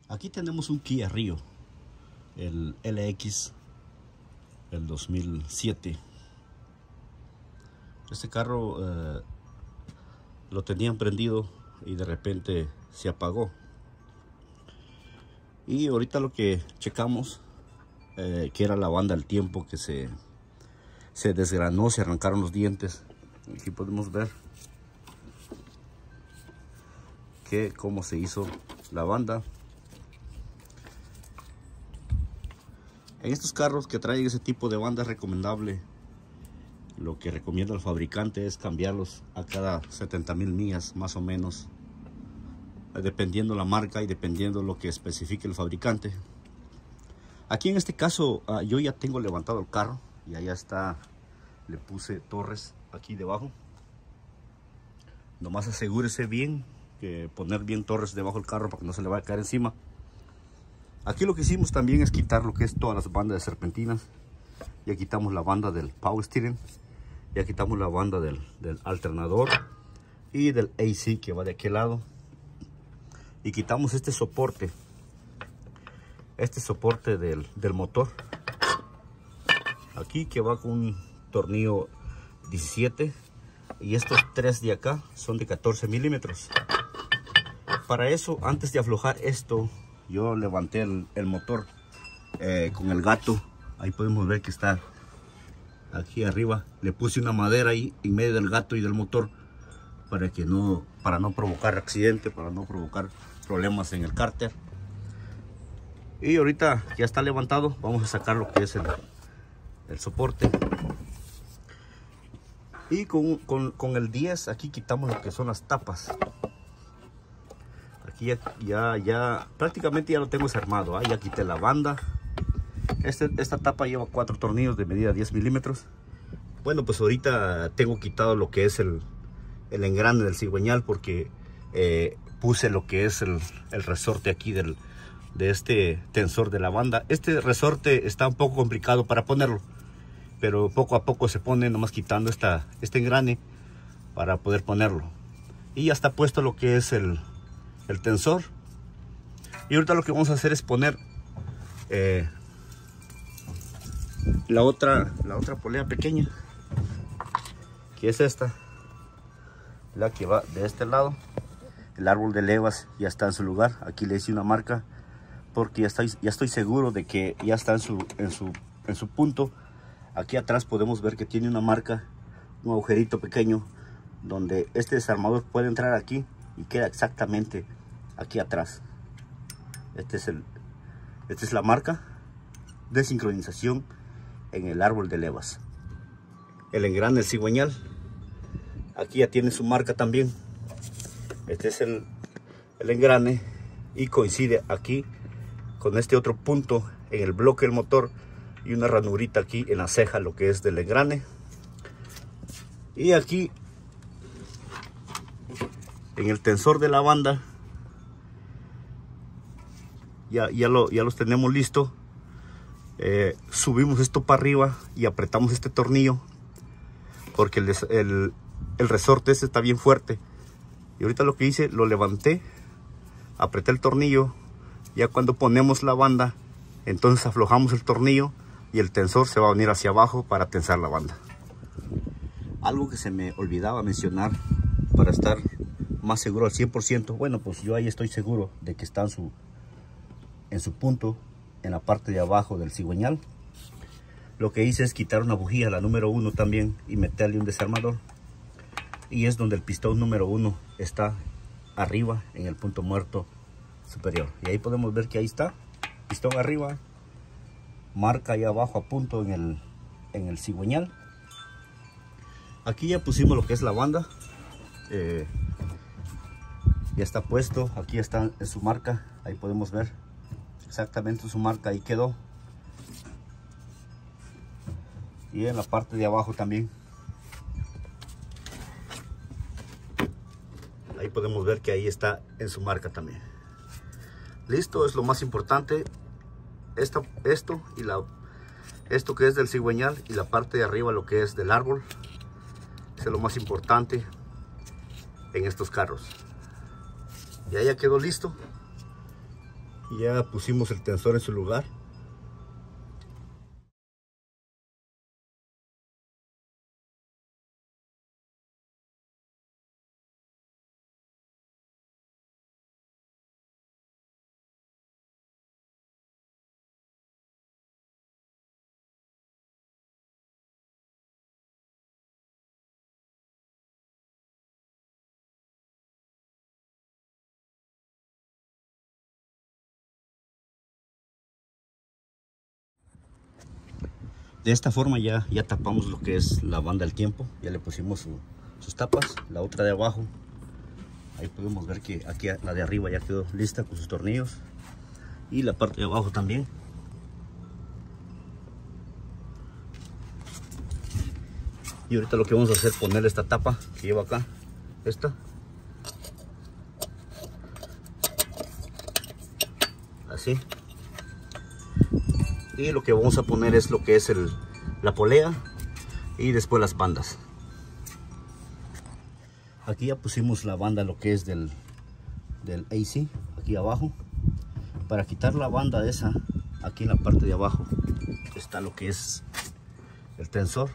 Aquí tenemos un Kia Rio, el LX, el 2007. Este carro lo tenían prendido y de repente se apagó. Y ahorita lo que checamos, que era la banda al tiempo que se desgranó, se arrancaron los dientes. Aquí podemos ver que cómo se hizo la banda. En estos carros que traen ese tipo de banda es recomendable, lo que recomienda el fabricante es cambiarlos a cada 70,000 millas más o menos, dependiendo la marca y dependiendo lo que especifique el fabricante. Aquí en este caso yo ya tengo levantado el carro y allá está, le puse torres aquí debajo. Nomás asegúrese bien que poner bien torres debajo del carro para que no se le vaya a caer encima. Aquí lo que hicimos también es quitar lo que es todas las bandas de serpentinas. Ya quitamos la banda del power steering, ya quitamos la banda del alternador y del AC que va de aquel lado, y quitamos este soporte del motor aquí, que va con un tornillo 17, y estos tres de acá son de 14 milímetros. Para eso, antes de aflojar esto, yo levanté el motor con el gato. Ahí podemos ver que está aquí arriba. Le puse una madera ahí en medio del gato y del motor para no provocar accidente, para no provocar problemas en el cárter. Y ahorita ya está levantado, vamos a sacar lo que es el soporte. Y con el 10 aquí quitamos lo que son las tapas. Aquí ya prácticamente ya lo tengo desarmado. Ya quité la banda. Esta tapa lleva 4 tornillos de medida 10 milímetros. Bueno, pues ahorita tengo quitado lo que es el engrane del cigüeñal, porque puse lo que es el resorte aquí de este tensor de la banda. Este resorte está un poco complicado para ponerlo, pero poco a poco se pone, nomás quitando este engrane para poder ponerlo. Y ya está puesto lo que es el tensor. Y ahorita lo que vamos a hacer es poner la otra polea pequeña, que es esta, la que va de este lado. El árbol de levas ya está en su lugar. Aquí le hice una marca porque ya estoy seguro de que ya está en su punto. Aquí atrás podemos ver que tiene una marca, un agujerito pequeño, donde este desarmador puede entrar aquí y queda exactamente aquí atrás. Esta es la marca de sincronización en el árbol de levas. El engrane del cigüeñal, aquí ya tiene su marca también. Este es el engrane y coincide aquí con este otro punto en el bloque del motor, y una ranurita aquí en la ceja, lo que es del engrane. Y aquí en el tensor de la banda ya los tenemos listo. Subimos esto para arriba y apretamos este tornillo, porque el resorte este está bien fuerte. Y ahorita lo que hice, lo levanté, apreté el tornillo. Ya cuando ponemos la banda, entonces aflojamos el tornillo y el tensor se va a venir hacia abajo para tensar la banda. Algo que se me olvidaba mencionar para estar más seguro al 100%. Bueno, pues yo ahí estoy seguro de que está en su punto, en la parte de abajo del cigüeñal. Lo que hice es quitar una bujía, la número 1 también, y meterle un desarmador. Y es donde el pistón número 1 está arriba, en el punto muerto superior. Y ahí podemos ver que ahí está, pistón arriba, marca ahí abajo a punto en el cigüeñal. Aquí ya pusimos lo que es la banda. Ya está puesto, aquí está en su marca. Ahí podemos ver exactamente su marca, ahí quedó. Y en la parte de abajo también. Ahí podemos ver que ahí está en su marca también. Listo, es lo más importante. Esto que es del cigüeñal, y la parte de arriba lo que es del árbol. Eso es lo más importante en estos carros. Ya quedó listo. Ya pusimos el tensor en su lugar. De esta forma ya tapamos lo que es la banda del tiempo. Ya le pusimos sus tapas. La otra de abajo, ahí podemos ver que aquí la de arriba ya quedó lista con sus tornillos. Y la parte de abajo también. Y ahorita lo que vamos a hacer es ponerle esta tapa que lleva acá. Esta. Así. Y lo que vamos a poner es lo que es la polea y después las bandas. Aquí ya pusimos la banda, lo que es del AC, aquí abajo. Para quitar la banda de esa, aquí en la parte de abajo está lo que es el tensor.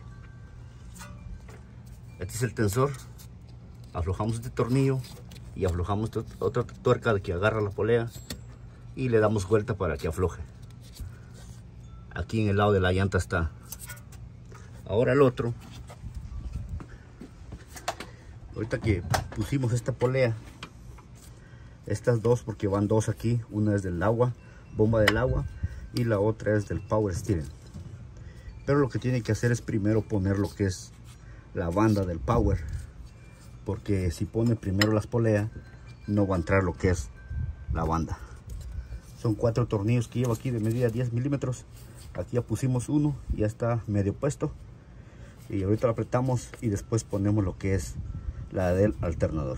Este es el tensor. Aflojamos este tornillo y aflojamos otra tuerca de que agarra la polea y le damos vuelta para que afloje. Aquí en el lado de la llanta está. Ahora el otro. Ahorita que pusimos esta polea, estas dos, porque van dos aquí, una es del agua, bomba del agua, y la otra es del power steering. Pero lo que tiene que hacer es primero poner lo que es la banda del power, porque si pone primero las poleas no va a entrar lo que es la banda. Son 4 tornillos que llevo aquí de medida 10 milímetros. Aquí ya pusimos uno, ya está medio puesto, y ahorita lo apretamos y después ponemos lo que es la del alternador.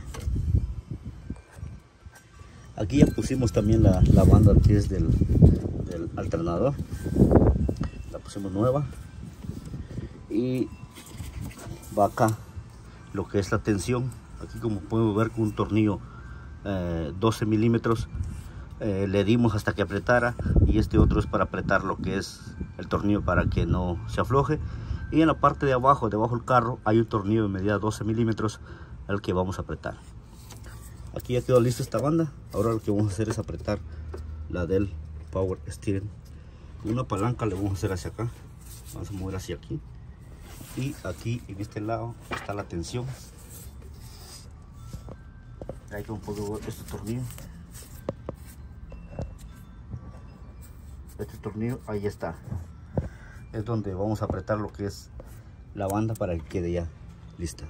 Aquí ya pusimos también la banda que es del alternador, la pusimos nueva, y va acá lo que es la tensión. Aquí, como podemos ver, con un tornillo 12 milímetros le dimos hasta que apretara, y este otro es para apretar lo que es el tornillo para que no se afloje. Y en la parte de abajo, debajo del carro, hay un tornillo de medida 12 milímetros al que vamos a apretar. Aquí ya quedó lista esta banda. Ahora lo que vamos a hacer es apretar la del power steering. Una palanca le vamos a hacer hacia acá, vamos a mover hacia aquí, y aquí en este lado está la tensión. Ahí como puedo ver este tornillo. Este tornillo ahí está, es donde vamos a apretar lo que es la banda para que quede ya lista.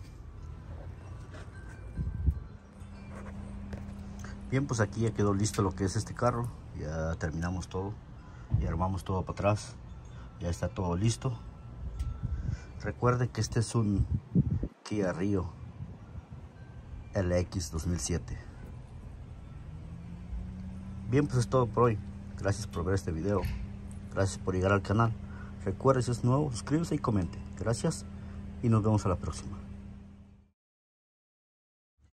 Bien, pues aquí ya quedó listo lo que es este carro. Ya terminamos todo y armamos todo para atrás. Ya está todo listo. Recuerden que este es un Kia Rio LX 2007. Bien, pues es todo por hoy. Gracias por ver este video. Gracias por llegar al canal. Recuerda, si es nuevo, suscríbase y comente. Gracias y nos vemos a la próxima.